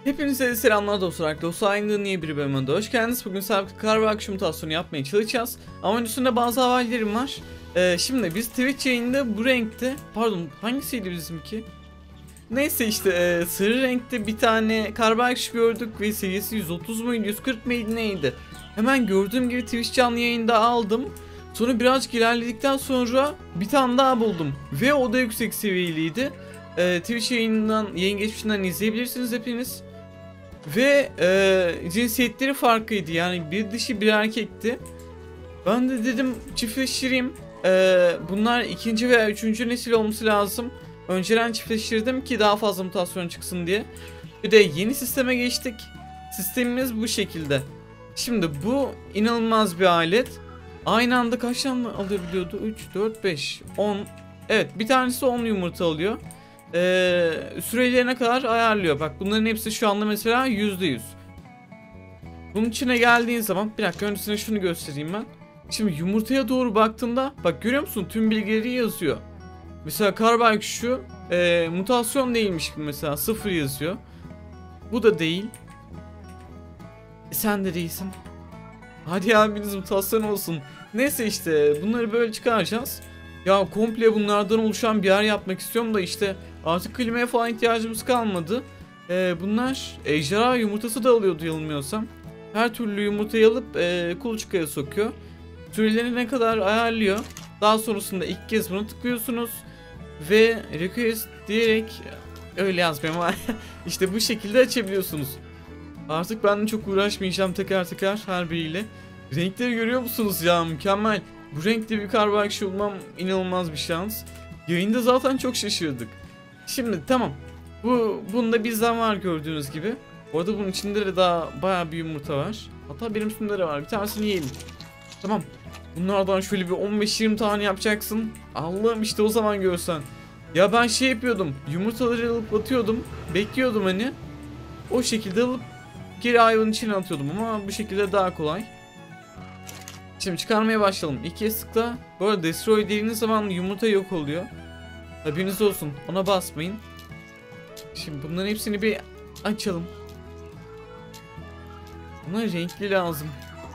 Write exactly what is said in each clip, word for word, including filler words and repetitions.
Hepinize selamlar dostlar. Dostlar aynı niye bir bölümünde hoş geldiniz. Bugün sabit karbon akışı mutasyonu yapmaya çalışacağız. Ama üstünde bazı haberlerim var. Ee, şimdi biz Twitch yayında bu renkte, pardon hangisiydi bizimki? Neyse işte e, sarı renkte bir tane karbon akışı gördük ve seviyesi yüz otuz muydu yüz kırk mıydı neydi? Hemen gördüğüm gibi Twitch canlı yayında aldım. Sonra birazcık ilerledikten sonra bir tane daha buldum ve o da yüksek seviyeliydi. Ee, Twitch yayından, yayın geçmişinden izleyebilirsiniz hepiniz. Ve e, cinsiyetleri farklıydı, yani bir dişi bir erkekti. Ben de dedim çiftleştireyim. E, bunlar ikinci veya üçüncü nesil olması lazım. Önceden çiftleştirdim ki daha fazla mutasyon çıksın diye. Bir de yeni sisteme geçtik. Sistemimiz bu şekilde. Şimdi bu inanılmaz bir alet. Aynı anda kaç tane alabiliyordu? üç, dört, beş, on. Evet, bir tanesi on yumurta alıyor. Ee, sürelerine kadar ayarlıyor. Bak bunların hepsi şu anda mesela yüzde yüz. Bunun içine geldiğin zaman bir dakika öncesine şunu göstereyim ben. Şimdi yumurtaya doğru baktığında bak görüyor musun, tüm bilgileri yazıyor. Mesela karbon şu e, mutasyon değilmiş gibi, mesela sıfır yazıyor. Bu da değil. E, sen de değilsin. Hadi ya, biriniz mutasyon olsun. Neyse işte bunları böyle çıkaracağız. Ya komple bunlardan oluşan bir yer yapmak istiyorum da işte artık klimaya falan ihtiyacımız kalmadı. Ee, bunlar ejderha yumurtası da alıyordu yanılmıyorsam. Her türlü yumurtayı alıp e, kuluçkaya sokuyor. Sürelerini ne kadar ayarlıyor. Daha sonrasında ilk kez buna tıklıyorsunuz. Ve request diyerek öyle yazmıyorum ama işte bu şekilde açabiliyorsunuz. Artık ben de çok uğraşmayacağım teker teker her biriyle. Renkleri görüyor musunuz ya, mükemmel. Bu renkte bir karbon akışı bulmam inanılmaz bir şans. Yayında zaten çok şaşırdık. Şimdi tamam. Bu bunda bizden var gördüğünüz gibi. Bu arada bunun içinde de daha bayağı bir yumurta var. Hatta benim üstümde de var. Bir tanesini yiyelim. Tamam. Bunlardan şöyle bir on beş yirmi tane yapacaksın. Allah'ım işte o zaman görsen. Ya ben şey yapıyordum. Yumurtaları alıp atıyordum. Bekliyordum hani. O şekilde alıp geri hayvanın içine atıyordum ama bu şekilde daha kolay. Şimdi çıkarmaya başlayalım. İlk kez tıkla. Bu arada destroy dediğiniz zaman yumurta yok oluyor. Haberiniz olsun. Ona basmayın. Şimdi bunların hepsini bir açalım. Buna renkli lazım.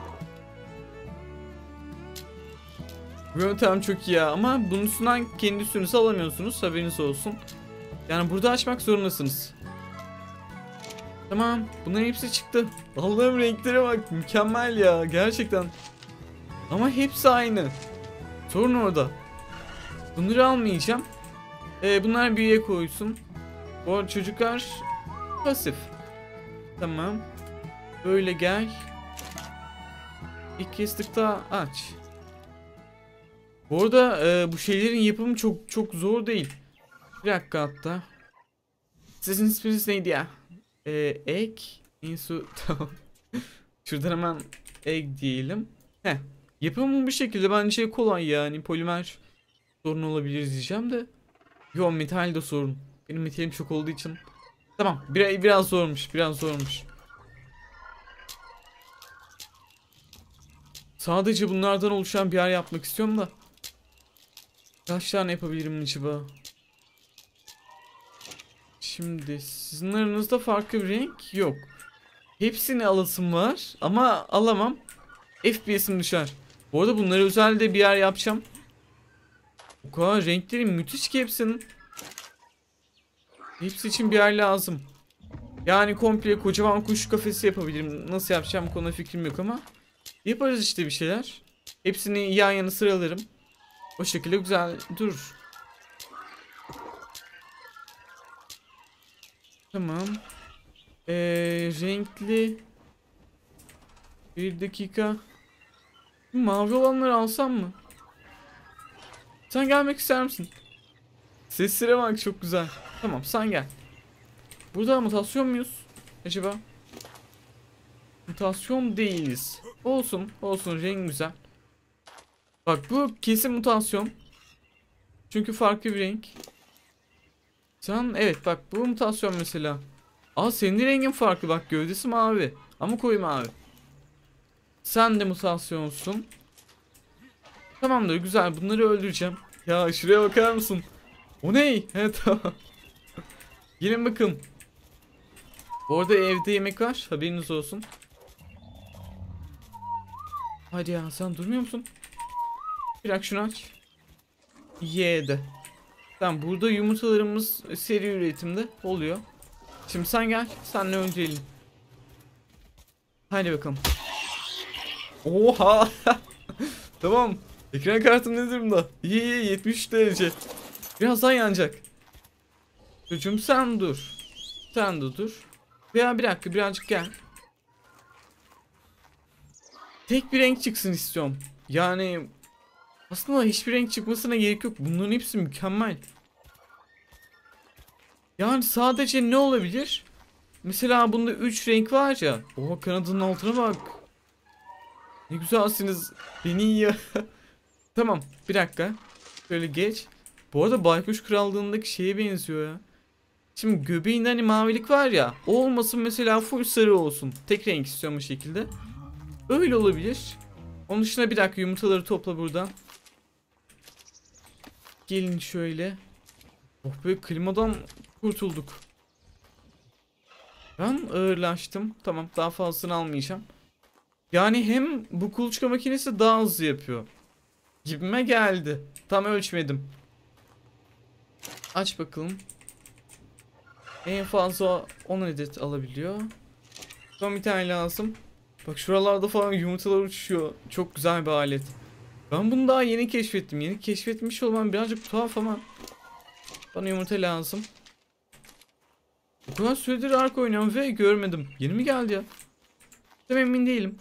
Bu yöntem çok iyi ya. Ama bunun üstünden kendi üstünüzü alamıyorsunuz. Haberiniz olsun. Yani burada açmak zorundasınız. Tamam. Bunların hepsi çıktı. Allah'ım renklere bak. Mükemmel ya. Gerçekten. Ama hepsi aynı. Sorun orada. Bunları almayacağım. Ee, bunlar büyüye koysun. Bu çocuklar pasif. Tamam. Böyle gel. İlk kestikte aç. Bu arada e, bu şeylerin yapımı çok çok zor değil. Bir dakika hatta. Sizin isminiz neydi ya? Ee, egg. Insu. Tamam. Şuradan hemen egg diyelim. Heh. Yapımı bu şekilde, bence kolay yani. Polimer sorun olabilir diyeceğim de. Yo, metal de sorun. Benim metalim çok olduğu için. Tamam, biraz, biraz zormuş, biraz zormuş. Sadece bunlardan oluşan bir yer yapmak istiyorum da. Kaç tane yapabilirim acaba? Şimdi sizin aranızda farklı bir renk yok. Hepsini alasım var ama alamam. F P S'im düşer. Bu arada bunları özel de bir yer yapacağım. O kadar renkleri müthiş ki hepsinin. Hepsi için bir yer lazım. Yani komple kocaman kuş kafesi yapabilirim. Nasıl yapacağım bu konuda fikrim yok ama yaparız işte bir şeyler. Hepsini yan yana sıralarım. O şekilde güzel durur. Tamam. Ee, renkli. Bir dakika. Mavi olanları alsam mı? Sen gelmek ister misin? Seslere bak, çok güzel. Tamam, sen gel. Burada mutasyon muyuz acaba? Mutasyon değiliz. Olsun olsun, renk güzel. Bak bu kesin mutasyon. Çünkü farklı bir renk. Sen evet bak, bu mutasyon mesela. Aa, senin rengin farklı, bak gövdesi mavi ama koyu mavi. Sen de mutasyonsun. Tamamdır, güzel, bunları öldüreceğim. Ya şuraya bakar mısın? O ne? Evet, tamam. Gelin bakın. Bu arada evde yemek var. Haberiniz olsun. Hadi ya, sen durmuyor musun? Bırak şunu aç. Yedi. Tamam, burada yumurtalarımız seri üretimde oluyor. Şimdi sen gel. Senle öldürelim. Hadi bakalım. Oha. Tamam. Ekran kartım ne durumda? İyi iyi, yetmiş üç derece. Birazdan yanacak. Çocuğum sen dur. Sen de dur. Veya bir dakika, birazcık gel. Tek bir renk çıksın istiyorum. Yani aslında hiçbir renk çıkmasına gerek yok. Bunların hepsi mükemmel. Yani sadece ne olabilir? Mesela bunda üç renk var ya. Oha, kanadının altına bak. Ne güzelsiniz. Beni yiyor. Tamam, bir dakika. Şöyle geç. Bu arada Baykuş Krallığı'ndaki şeye benziyor ya. Şimdi göbeğinde hani mavilik var ya. O olmasın mesela, full sarı olsun. Tek renk istiyorum bu şekilde. Öyle olabilir. Onun dışında bir dakika, yumurtaları topla buradan. Gelin şöyle. Oh be, klimadan kurtulduk. Ben ağırlaştım. Tamam, daha fazlasını almayacağım. Yani hem bu kuluçka makinesi daha hızlı yapıyor gibime geldi. Tam ölçmedim. Aç bakalım. En fazla on adet alabiliyor. Son bir tane lazım. Bak şuralarda falan yumurtalar uçuşuyor. Çok güzel bir alet. Ben bunu daha yeni keşfettim. Yeni keşfetmiş olmam birazcık tuhaf ama bana yumurta lazım. Bu kadar süredir Ark oynuyorum ve görmedim. Yeni mi geldi ya? Tam emin değilim.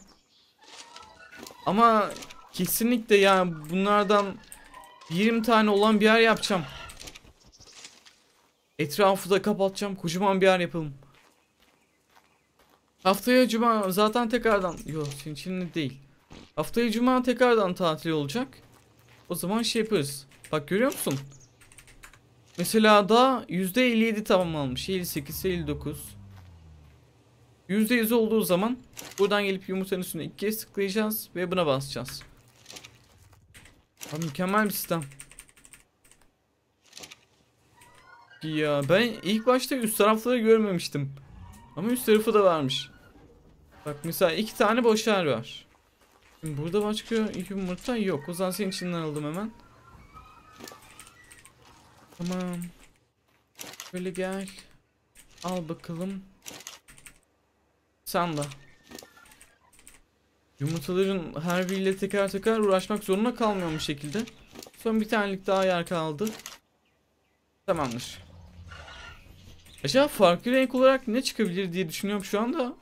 Ama kesinlikle ya, bunlardan yirmi tane olan bir yer yapacağım. Etrafı da kapatacağım. Kocaman bir yer yapalım. Haftaya cuma zaten tekrardan... Yok, senin için değil. Haftaya cuma tekrardan tatil olacak. O zaman şey yaparız. Bak görüyor musun? Mesela da yüzde elli yedi tamamlanmış. elli sekiz, elli dokuz. yüzde yüz olduğu zaman buradan gelip yumurtanın üstüne iki kez tıklayacağız ve buna basacağız. Abi mükemmel bir sistem. Ya ben ilk başta üst tarafları görmemiştim. Ama üst tarafı da varmış. Bak mesela iki tane boş yer var. Şimdi burada başka yumurta yok. O zaman senin içinden aldım hemen. Tamam. Böyle gel. Al bakalım. Sen de. Yumurtaların her biriyle teker teker uğraşmak zorunda kalmıyorum şekilde. Son bir tanelik daha yer kaldı. Tamamdır. Acaba farklı renk olarak ne çıkabilir diye düşünüyorum şu anda.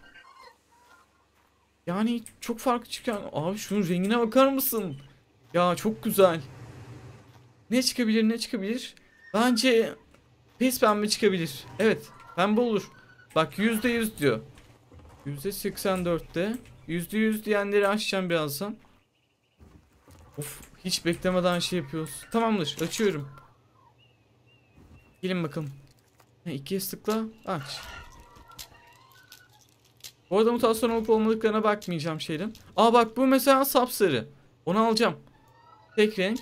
Yani çok farklı çıkan. Abi şunun rengine bakar mısın? Ya çok güzel. Ne çıkabilir, ne çıkabilir? Bence pes pembe çıkabilir. Evet, pembe olur. Bak yüzde yüz diyor. yüzde seksen dörtte. yüzde yüz diyenleri açacağım birazdan. Of, hiç beklemeden şey yapıyoruz. Tamamdır, açıyorum. Gelin bakalım. İki kez tıkla, aç. Bu arada mutasyon olup olmadıklarına bakmayacağım şeyden. Aa bak, bu mesela sapsarı. Onu alacağım. Tek renk.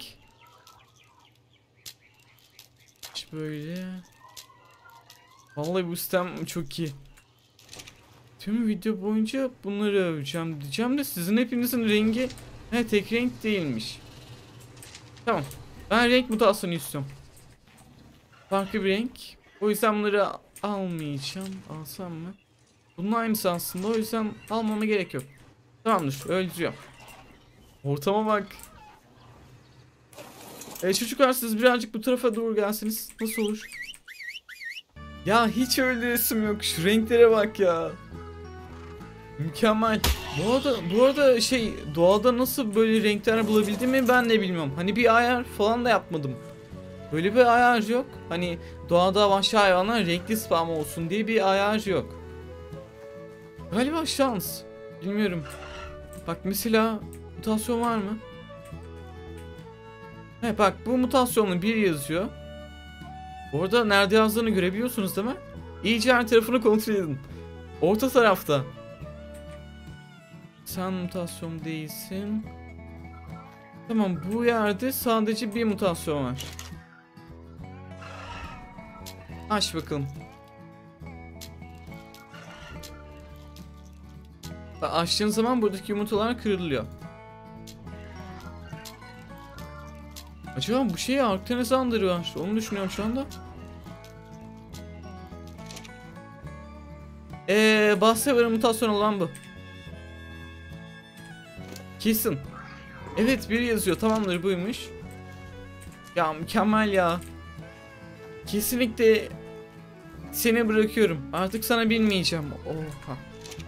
Hiç böyle. Vallahi bu sistem çok iyi. Tüm video boyunca bunları öveceğim diyeceğim de sizin hepinizin rengi he, tek renk değilmiş. Tamam. Ben renk mutasyonu istiyorum. Farklı bir renk. O yüzden bunları almayacağım. Alsam mı? Bunun aynısı aslında, o yüzden almama gerek yok. Tamamdır, öldürüyor. Ortama bak. E, çocuklar siz birazcık bu tarafa doğru gelseniz nasıl olur? Ya hiç öyle resim yok. Şu renklere bak ya. Mükemmel. Bu arada, bu arada şey, doğada nasıl böyle renkler bulabildiğimi ben de bilmiyorum. Hani bir ayar falan da yapmadım. Böyle bir ayar yok. Hani doğada vahşi hayvanlar renkli spam olsun diye bir ayar yok. Galiba şans. Bilmiyorum. Bak mesela mutasyon var mı? He bak, bu mutasyonlu bir yazıyor. Orada nerede yazdığını görebiliyorsunuz değil mi? İyice her tarafını kontrol edin. Orta tarafta. Sen mutasyon değilsin. Tamam, bu yerde sadece bir mutasyon var. Aç bakalım. Açtığın zaman buradaki yumurtalar kırılıyor. Acaba bu şeyi Ark'ta ne sandırı var? Onu düşünüyorum şu anda. Eee Basshaver'ın mutasyonu olan bu. Kesin. Evet biri yazıyor, tamamdır buymuş. Ya mükemmel ya. Kesinlikle seni bırakıyorum. Artık sana binmeyeceğim. Oha.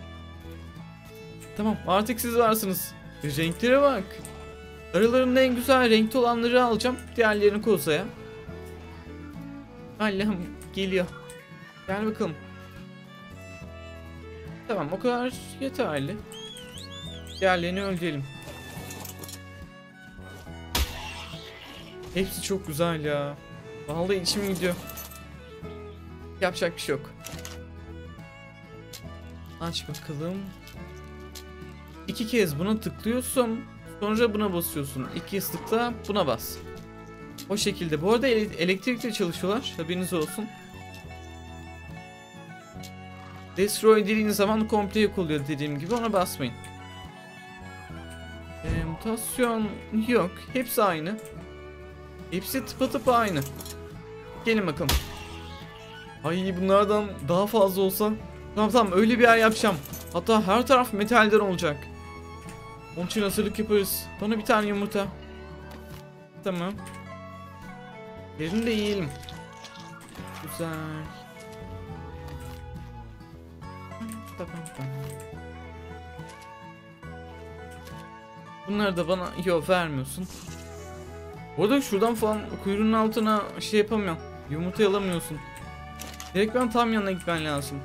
Tamam artık siz varsınız. Renklere bak. Aralarında en güzel renkli olanları alacağım. Diğerlerini kozaya. Allah'ım geliyor. Gel bakalım. Tamam o kadar yeterli. Diğerlerini öldürelim. Hepsi çok güzel ya. Vallahi içim gidiyor. Yapacak bir şey yok. Aç bakalım. İki kez buna tıklıyorsun. Sonra buna basıyorsun. İki tıkla buna bas. O şekilde. Bu arada ele elektrikle çalışıyorlar. Haberiniz olsun. Destroy dediğiniz zaman komple yok oluyor dediğim gibi. Ona basmayın. E, mutasyon yok. Hepsi aynı. Hepsi tıpatıp aynı. Gelin bakalım. Ay bunlardan daha fazla olsa. Tamam tamam öyle bir yer yapacağım. Hatta her taraf metalden olacak. Onun için hazırlık yaparız. Bana bir tane yumurta. Tamam. Yerini de yiyelim. Güzel. Tamam tamam. Bunları da bana yok vermiyorsun. Orada şuradan falan kuyruğun altına şey yapamıyorum. Yumurta alamıyorsun. Direkt ben tam yanına gitmen lazım.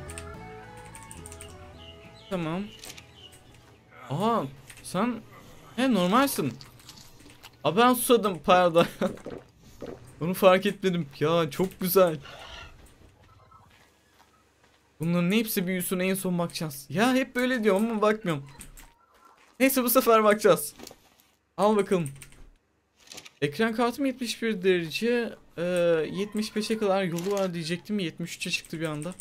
Tamam. Aha sen he normalsin. Aa ben susadım pardon. Bunu fark etmedim. Ya çok güzel. Bunların hepsi büyüsün en son bakacağız. Ya hep böyle diyorum ama bakmıyorum. Neyse bu sefer bakacağız. Al bakalım. Ekran kartım yetmiş bir derece. Ee, yetmiş beşe kadar yolu var diyecektim. yetmiş üçe çıktı bir anda.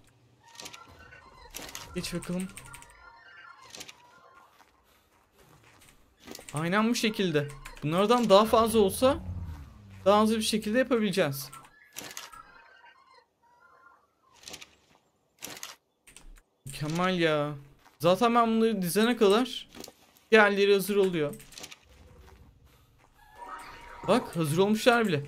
Geç bakalım. Aynen bu şekilde. Bunlardan daha fazla olsa daha hızlı bir şekilde yapabileceğiz. Mükemmel ya. Zaten ben bunları dizene kadar diğerleri hazır oluyor. Bak hazır olmuşlar bile.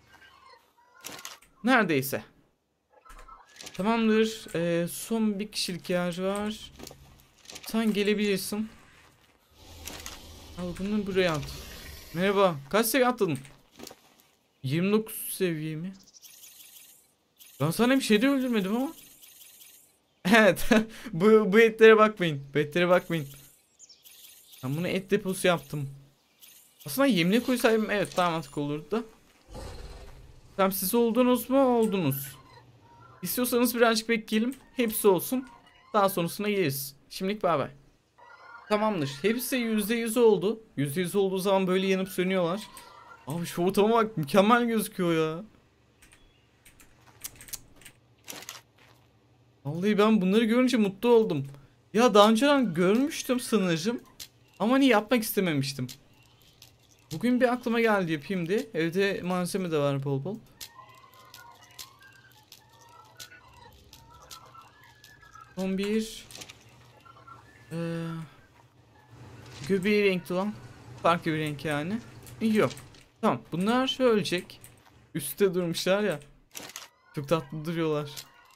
Neredeyse. Tamamdır. Ee, son bir kişilik yer var. Sen gelebilirsin. Al bunu buraya at. Merhaba. Kaç seviye atladın? yirmi dokuz seviye mi? Ben sana bir şey de öldürmedim ama. Evet. bu, bu etlere bakmayın. Bu etlere bakmayın. Ben bunu et deposu yaptım. Aslında yemle koysaydım evet daha mantıklı olurdu da. Tamam siz oldunuz mu? Oldunuz. İstiyorsanız birazcık bekleyelim. Hepsi olsun. Daha sonrasına geliriz. Şimdilik bay bay. Tamamdır. Hepsi yüzde yüz oldu. yüzde yüz olduğu zaman böyle yanıp sönüyorlar. Abi şu ortama bak mükemmel gözüküyor ya. Vallahi ben bunları görünce mutlu oldum. Ya daha önceden görmüştüm sanırım. Ama hani yapmak istememiştim. Bugün bir aklıma geldi yapayım diye. Evde malzeme de var bol bol. Son bir ee, göbeği renkli olan farklı bir renk yani. Yok. Tamam bunlar ölecek. Üstte durmuşlar ya. Çok tatlı duruyorlar.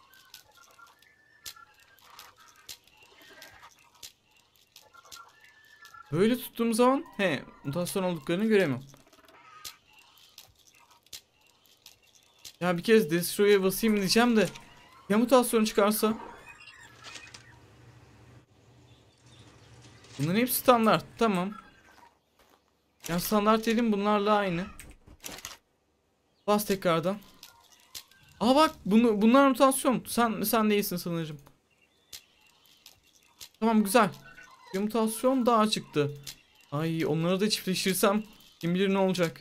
Böyle tuttuğum zaman he mutasyon olduklarını göremem. Ya bir kez Destroy'e basayım diyeceğim de ya mutasyon çıkarsa? Bunların hepsi standart tamam. Ya standart dedim bunlarla aynı. Bas tekrardan. Aa bak bunu, bunlar mutasyon. Sen sen değilsin sanırım. Tamam güzel. Bir mutasyon daha çıktı. Ay onları da çiftleştirsem kim bilir ne olacak.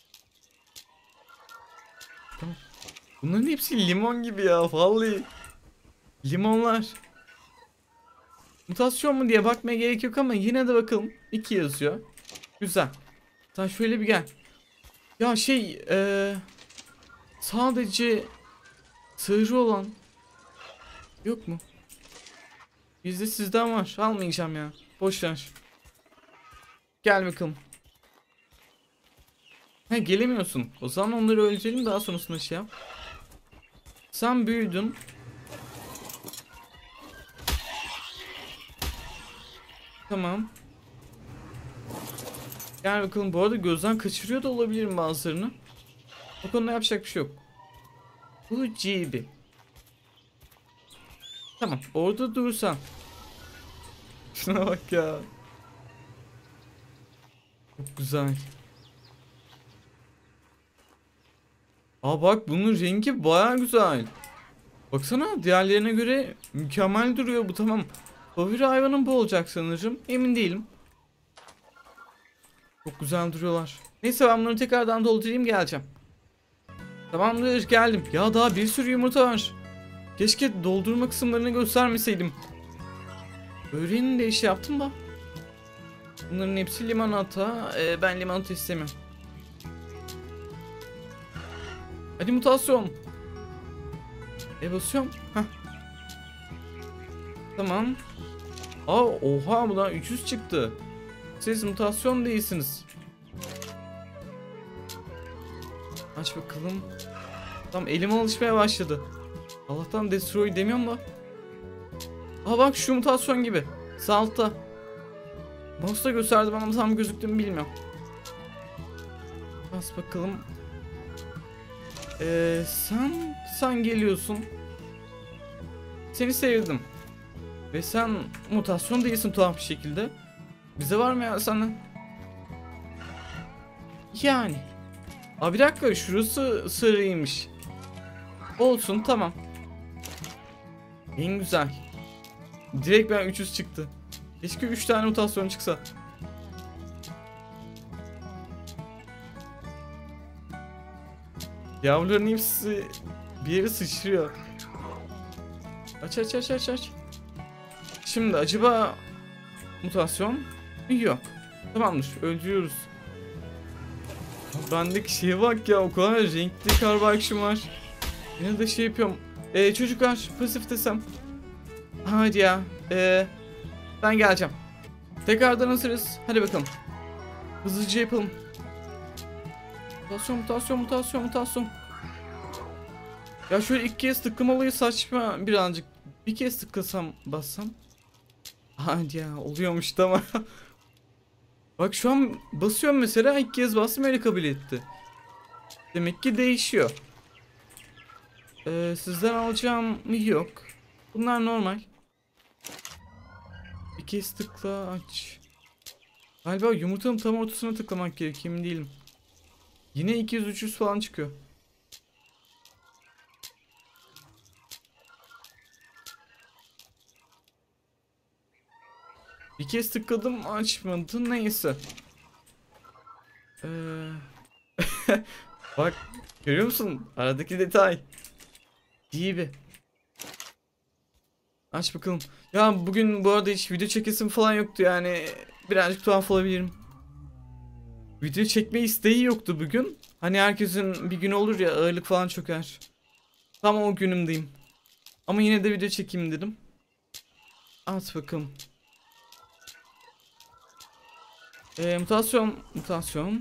Tamam. Bunların hepsi limon gibi ya vallahi. Limonlar. Mutasyon mu diye bakmaya gerek yok ama yine de bakalım. iki yazıyor. Güzel. Sen şöyle bir gel. Ya şey ee, sadece sığırı olan yok mu? Bizde sizden var. Almayacağım ya. Boş ver. Gel bakalım. He, gelemiyorsun. O zaman onları öldürelim, daha sonrasında şey yap. Sen büyüdün. Tamam. Gel bakalım. Bu arada gözden kaçırıyor da olabilirim bazılarını. O konuda yapacak bir şey yok. Bu G B. Tamam. Orada dursan. Şuna bak ya. Çok güzel. Aa bak, bunun rengi baya güzel. Baksana, diğerlerine göre mükemmel duruyor bu, tamam. Favori hayvanım bu olacak sanırım. Emin değilim. Çok güzel duruyorlar. Neyse, ben bunları tekrardan doldurayım, geleceğim. Tamamdır, geldim. Ya daha bir sürü yumurta var. Keşke doldurma kısımlarını göstermeseydim. Böreğini de iş yaptım da. Bunların hepsi limonata. Ee, ben limonata istemiyorum. Hadi mutasyon. E basıyorum. Heh. Tamam. Aa oha, bundan üç yüz çıktı. Siz mutasyon değilsiniz. Aç bakalım. Tamam, elim alışmaya başladı. Allah'tan destroy demiyorum da. Aa bak, şu mutasyon gibi. Sağ altta. Mouse'da gösterdi bana, tam gözüktü mü bilmiyorum. Bas bakalım. Ee, sen sen geliyorsun. Seni sevdim. Ve sen mutasyon değilsin tuhaf bir şekilde. Bize var mı ya senden? Yani. Aa bir dakika, şurası sarıymış. Olsun, tamam. En güzel. Direkt ben üç yüz çıktı. Keşke üç tane mutasyon çıksa. Yavruların hepsi bir yere sıçrıyor. Aç aç aç aç aç. Şimdi acaba mutasyon? Yok. Tamamdır, öldürüyoruz. Bendeki şeye bak ya, o kadar renkli karbakşım var. Yine de şey yapıyorum. Ee, çocuklar, pasif desem. Hadi ya. Ee, ben geleceğim. Tekrardan hazırız. Hadi bakalım. Hızlıca yapalım. Mutasyon, mutasyon, mutasyon, mutasyon. Ya şöyle ilk kez tıklamalıyı saçma birazcık. Bir kez tıklasam, bassam. Hadi ya, oluyormuş tamam. Bak şu an basıyorum mesela, ilk kez bastım, öyle kabul etti. Demek ki değişiyor. Ee, sizden alacağım yok. Bunlar normal. Bir kez tıkla, aç. Galiba yumurtanın tam ortasına tıklamak gerekiyor, emin değilim. Yine iki yüz üç yüz falan çıkıyor. Bir kez tıkladım, açmadı, neyse. Ee... Bak, görüyor musun aradaki detay? Gibi. Aç bakalım. Ya bugün bu arada hiç video çekesim falan yoktu, yani birazcık tuhaf olabilirim. Video çekme isteği yoktu bugün. Hani herkesin bir günü olur ya, ağırlık falan çöker. Tam o günümdeyim. Ama yine de video çekeyim dedim. At bakalım. Ee, mutasyon, mutasyon.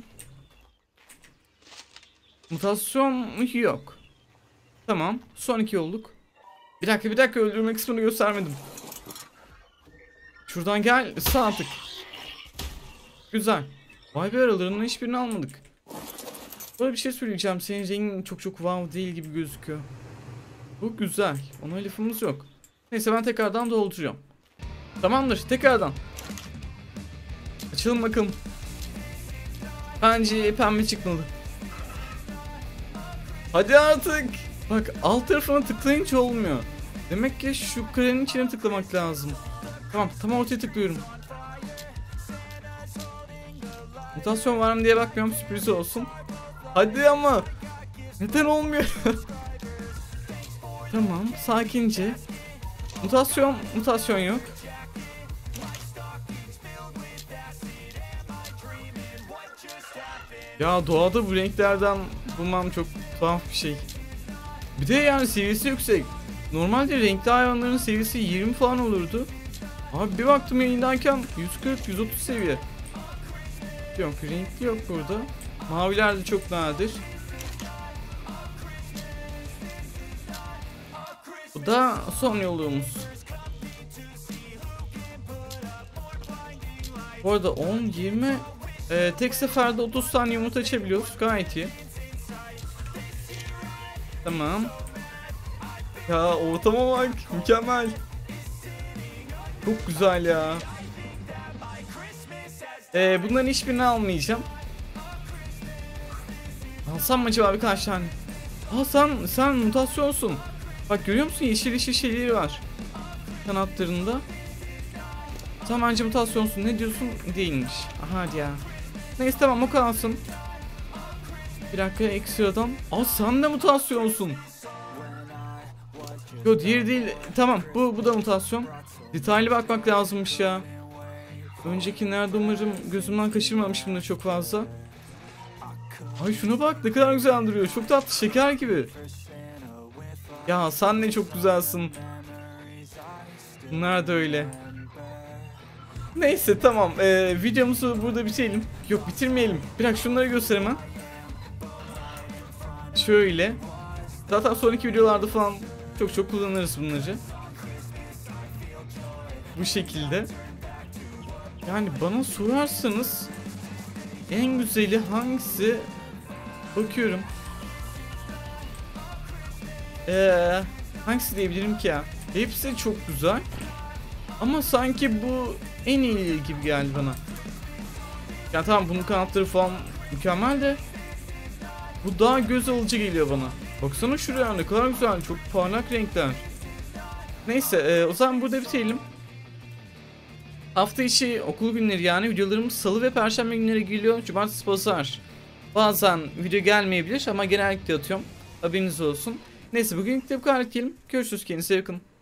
Mutasyon yok. Tamam, son iki olduk. Bir dakika bir dakika, öldürme kısmını göstermedim. Şuradan gel, sağ tık. Güzel. Vay be, aralarından hiçbirini almadık. Böyle bir şey söyleyeceğim, senin rengin çok çok wow değil gibi gözüküyor. Bu güzel, ona lafımız yok. Neyse, ben tekrardan dolduruyorum. Tamamdır, tekrardan. Açalım bakalım. Bence pembe çıkmalı. Hadi artık. Bak, alt tarafına tıklayınca olmuyor. Demek ki şu karenin içine tıklamak lazım. Tamam, tam ortaya tıklıyorum. Mutasyon var mı diye bakmıyorum, sürpriz olsun. Hadi ama. Neden olmuyor? Tamam, sakince. Mutasyon, mutasyon yok. Ya doğada bu renklerden bulmam çok tuhaf bir şey. Bir de yani seviyesi yüksek. Normalde renkli hayvanların seviyesi yirmi falan olurdu. Abi bir baktım yayındayken yüz kırk yüz otuz seviye. Yok, renkli yok burada. Maviler de çok nadir. Bu da son yolumuz. Bu arada on yirmi e, tek seferde otuz tane yumurta açabiliyoruz. Gayet iyi. Tamam. Ya ortama bak, mükemmel. Çok güzel ya. Ee, bunların hiçbirini almayacağım. Alsam mı acaba birkaç tane? Aa sen, sen mutasyonsun. Bak görüyor musun, yeşil yeşil şeyleri var kanatlarında. Sen bence mutasyonsun. Ne diyorsun? Değilmiş. Aha hadi ya. Neyse tamam, o kalsın. Bir dakika, ekstradan. Aa sen de mutasyonsun. Yo diğeri değil. Tamam, bu, bu da mutasyon. Detaylı bakmak lazımmış ya. Önceki nerede, umarım gözümden kaçırmamışımdır çok fazla. Ay şuna bak, ne kadar güzel duruyor. Çok tatlı, şeker gibi. Ya sen de çok güzelsin. Bunlar da öyle. Neyse tamam, ee, videomuzu burada bitirelim. Yok bitirmeyelim. Bırak şunları göstereyim ha. Şöyle. Zaten sonraki videolarda falan çok çok kullanırız bunları. Bu şekilde. Yani bana sorarsanız en güzeli hangisi? Bakıyorum. Ee, hangisi diyebilirim ki ya? Hepsi çok güzel. Ama sanki bu en iyi gibi geldi bana. Ya tamam, bunun kanatları falan mükemmel de bu daha göz alıcı geliyor bana. Baksana şuraya, ne kadar güzel, çok parlak renkler. Neyse e, o zaman burada bitirelim. Hafta içi okul günleri, yani videolarımız salı ve perşembe günleri geliyor. Cumartesi pazar bazen video gelmeyebilir ama genellikle atıyorum. Haberiniz olsun. Neyse bugünlük de bu kadar diyelim. Görüşürüz, kendinize yakın.